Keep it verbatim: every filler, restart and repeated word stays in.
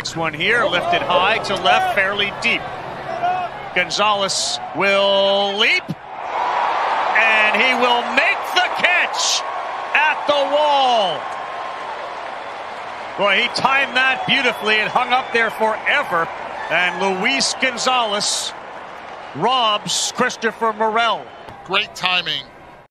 Next one here, lifted high to left, fairly deep. Gonzalez will leap, and he will make the catch at the wall. Boy, he timed that beautifully. It hung up there forever, and Luis Gonzalez robs Christopher Morel. Great timing